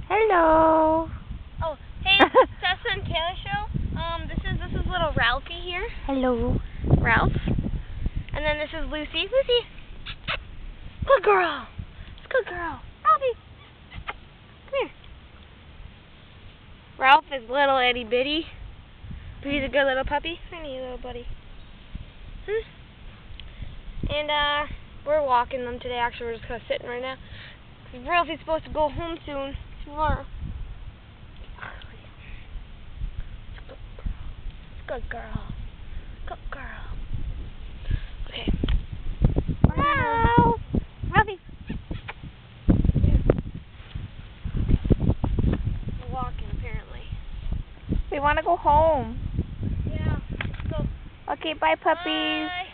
Hello. Oh, hey, Tessa and Taylor show. This is little Ralphie here. Hello. Ralph. And then this is Lucy. Lucy. Good girl. It's good girl. Ralphie. Come here. Ralph is little itty bitty. But he's a good little puppy. Hi, you little buddy. And we're walking them today. Actually, we're just kind of sitting right now. Because Ralphie's supposed to go home soon. Tomorrow. Good girl. Good girl. Okay. Hello. Ralphie. We're walking, apparently. We want to go home. Yeah. Let's go. Okay, bye, puppies. Bye.